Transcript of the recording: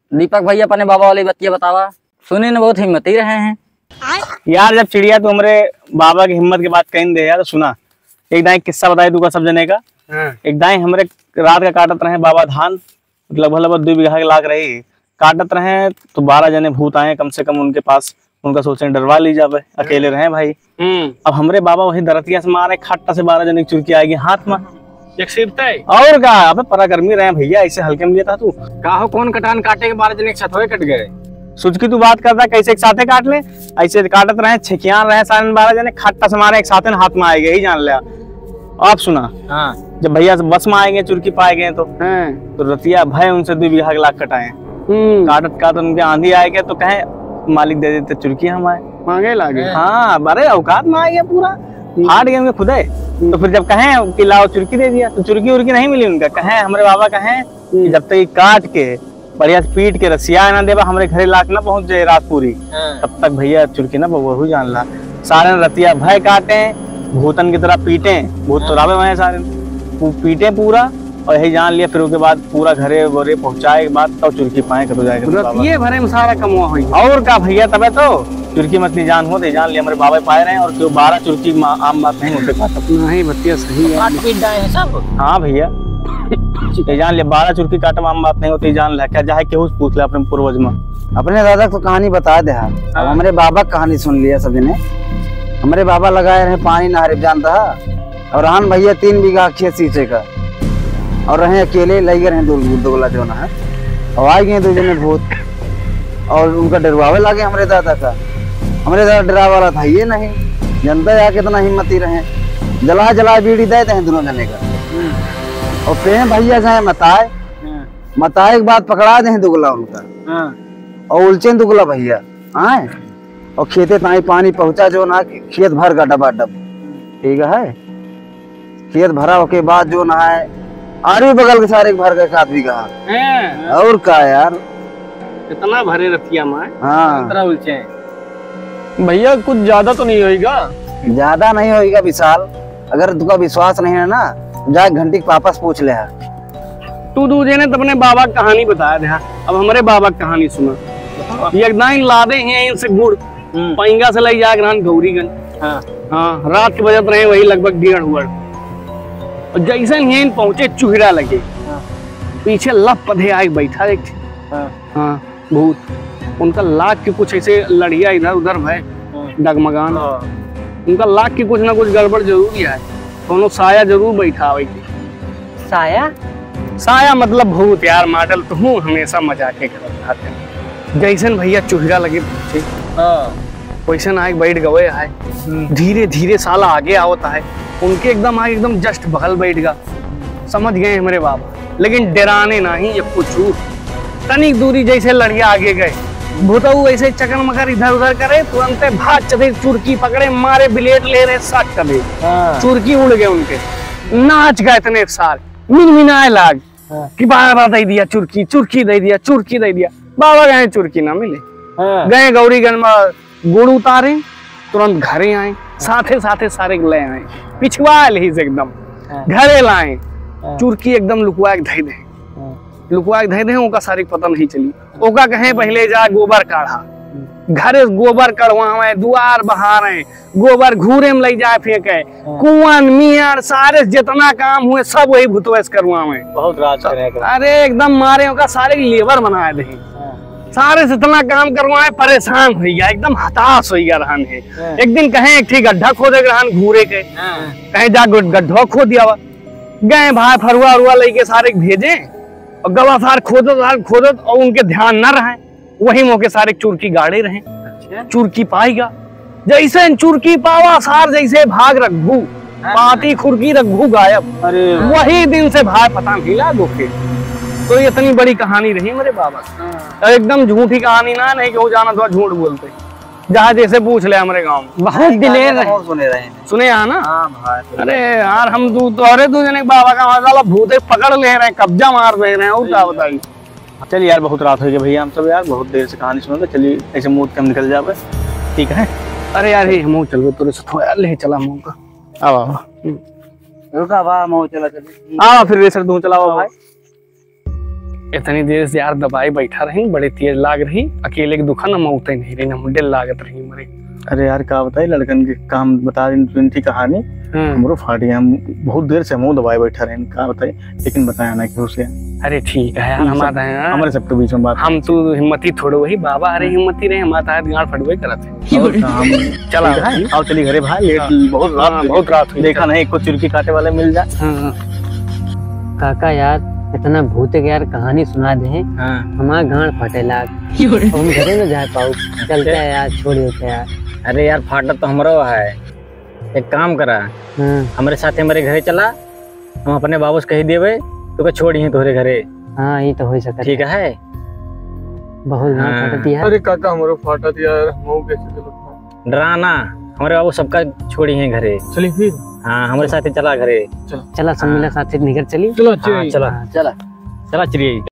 दीपक भैया अपने बाबा वाली बतिया बतावा, सुने न बहुत हिम्मती रहे हैं यार। जब चिड़िया तू हमारे बाबा की हिम्मत की बात कहीं दे यार तो सुना। एक दाई किस्सा बताए तू का सब जने का। एक दाई हमारे रात का काटत रहे बाबा धान, लगभग 2 बीघा के लाग रही काटत रहे तो 12 जने भूत आए कम से कम उनके पास। उनका सोचे डरवा ली जावे, अकेले रहे भाई। अब हमारे बाबा वही दरतिया से मारे खट्टा से 12 जने की चुरकी आएगी हाथ में और का। अब पराक्रमी रहे भैया, ऐसे हल्के में लिया था तू काहो कौन कटान काटे के 12 जने एक साथ होए कट गए। सुचकी तू बात करता कैसे एक साथे काट ले, ऐसे काटत रहे छिकियान रहे सारे 12 जने खट्टा से मारे एक साथे हाथ में आएंगे ही जान लिया। आप सुना जब भैया बस में आएंगे चुरकी पाए गए तो रतिया भय उनसे 2 बीघा के लाख कटाए। काटत काटत उनके आंधी आएंगे तो कहे मालिक दे देते चुरकी हम आए मांगे लागे। हाँ अरे औकात में आ गया पूरा फाट गए उनके खुदे। तो फिर जब कहें कि लाओ चुरकी दे दिया तो चुरकी उर्की नहीं मिली उनका। कहें हमारे बाबा कहें जब तक काट के बढ़िया पीट के रसिया ना देवा हमारे घरे लाख ना पहुंच जाए रात पूरी तब तक भैया चुरकी ना बहु जान ला। सारे रतिया भय काटे भूतन की तरह पीटे, भूत तो रावे वहां सारे पीटे पूरा और यही जान लिया। फिर उसके बाद पूरा घरे वरे पहुंचाए के बाद तब चुरकी पाए कतो जाएगा ये भरे में सारा कमवा हुई और का भैया। तबे तो चुरकी मतनी जान हो दे जान लिया हमारे बाबा पाए रहे और क्यों 12 चुरकी आम बात नहीं होते खाता नहीं बतिया सही है सब। हाँ भैया जान लिया 12 चुरकी काटम आम बात नहीं होती जान लिया। क्या जाए केहू पूछ ले अपने पूर्वज में। अपने दादा को कहानी बता दे। अब हमारे बाबा कहानी सुन लिया सभी ने। हमारे बाबा लगाए रहे पानी नहर जानता और रान भैया 3 बीघा खेत सींचे का और रहे अकेले लगे रहे दोगला जो है और आ गए 2 जने भूत और उनका डरवावे लगे हमारे दादा का। हमारे दादा डरा वाला था ये नहीं जनता या कितना हिम्मती रहे जला जला बीड़ी देते हैं दोनों जने का। और प्रेम भैया गए मताए के बाद पकड़ा दे दुगला उनका और उलचे दुगला भैया आए और खेते ताई पानी पहुंचा जो ना खेत भर का डबा डब ठीक है। खेत भरा होके बाद जो ना है आरे बगल के सारे भर गए 7 बीघा और का यार कितना भरे रतिया में। हाँ उलचे भैया कुछ ज्यादा तो नहीं होगा। ज्यादा नहीं होगा विशाल। अगर तुका विश्वास नहीं है ना जा घंटी पापा से पूछ ले। तू दूजे ने तो अपने बाबा की कहानी बताया था। अब हमारे बाबा की कहानी सुना। एक लादे हैं इनसे गुड़ पैंगा से ले जाकर गौरीगंज। हाँ रात के बजत रहे वही लगभग 1:30 हुआ और जैसे ही पहुंचे चूहिरा लगे पीछे लप पधे आए बैठा एक हाँ भूत। उनका लाख के कुछ ऐसे लड़िया इधर उधर भय डगमगान। उनका लाख की कुछ ना कुछ गड़बड़ जरूर है। दोनों साया जरूर बैठा हुआ। साया साया मतलब भूत यार मॉडल तो हूँ हमेशा मजाक करते। जैसन भैया चूहिरा लगे पहुंचे वैसन आगे बैठ गए है। धीरे धीरे साला आगे आवता है उनके एकदम आगे एकदम जस्ट बगल बैठ गया। समझ गए हमारे बाबा लेकिन डराने नहीं ये कुछ तनिक दूरी जैसे लड़िया आगे गए भूताऊ ऐसे चकन मकर इधर उधर करे तुरंत भाग चले चुरकी पकड़े मारे ब्लेड ले रहे सट करे चुरकी उड़ गए उनके नाच गए इतने सारे मिनमिनाए लाग कि बाबा दे दिया चुरकी चुरकी दे दिया चुरकी दे दिया। बाबा गए चुरकी ना मिले गए गौरीगंज में गुड़ उतारे तुरंत घरे आए साथे साथे सारे ले आए पिछवा ही से एकदम घरे लाए चुरकी एकदम लुकवा के धै दे ओका सारी पता नहीं चली। ओका कहे पहले जा गोबर काढ़ा घरे गोबर कड़वा दुआर बहारे गोबर घूरे में ले जाए फेंके कुआं मियार सारे जितना काम हुए सब वही भुतवैस करवावे बहुत राज करेगा। अरे एकदम मारे ओका सारे लेबर बनाए दे सारे से इतना काम करवाए परेशान हो गया एकदम हताश हो गया रहन है। एक दिन कहे एक ठीक गड्ढा खोदे रहन घूरे के कहे जा गड्ढा खो दिया गए भाई फरुआ उरुआ लेके सारे भेजे और गवा सार खोदत और उनके ध्यान न रहे वही मौके सारे चुरकी गाड़े रहे। चुरकी पाएगा जैसे चुरकी पावा सार जैसे भाग रघु पाती खुरकी रघु गायब। वही दिन से भाई पता नहीं लगा के। तो इतनी बड़ी कहानी रही मेरे बाबा एकदम झूठी कहानी ना नहीं कि वो जाना थोड़ा झूठ बोलते जहाँ जैसे पूछ ले हमारे गांव में बहुत दिलेर सुने यहाँ ना। अरे यार हम तोरे 2 जने बाबा का मसाला भूते पकड़ ले रहे हैं कब्जा मार दे रहे हैं और क्या बताइए। चलिए यार बहुत रात हो गई भैया हम सब यार बहुत देर से कहानी सुन रहे। चलिए ऐसे मूड के हम निकल जावे ठीक है। अरे यार हम चल तोरे से थोड़ा ले चला मुँह का रुका वाह चला फिर रेसर तू चलाओ भाई। इतनी देर से यार दवाई बैठा रही, बड़े तेज लाग रही, अकेले के दुखा न मौते नहीं रही, न मुंडे लागत रही मरे। अरे यार का बताई लड़कन के काम बता दिन थी कहानी हमरो फाट गया। हम बहुत देर से मुंह दबाए बैठा रहे, का बताई, लेकिन बताया ना कि उसे। अरे ठीक है यार, हमारे सबके बीच में बात। हम तो हिम्मती थोड़ो वही बाबा, अरे हिम्मती रहे, हमारा गाड़ फटवे करते। चला आओ चली घरे भाई, लेट बहुत रात हुई, देखा नहीं को चुरकी काटे वाले मिल जाए। काका यार इतना भूत के यार कहानी सुना दे, हमारा गाड़ फटे लाग, हम घरे में जा पाऊ। चलते है यार, छोड़िए यार। अरे यार फाटा तो हमरो है, एक काम करा, हमारे साथ हमारे घरे चला, हम अपने बाबू से कही देवे तो छोड़ी तोहरे घरे। हाँ ये तो हो सकता ठीक है। बहुत फाटा दिया। अरे काका हमरो फाटा दिया यार, हम कैसे चलो डराना, हमारे बाबू सबका छोड़ी है घरे। चलिए फिर। हाँ हमारे साथ चला घरे। चला सब मिला साथ निकल चली। चलो चला चला चला चलिए।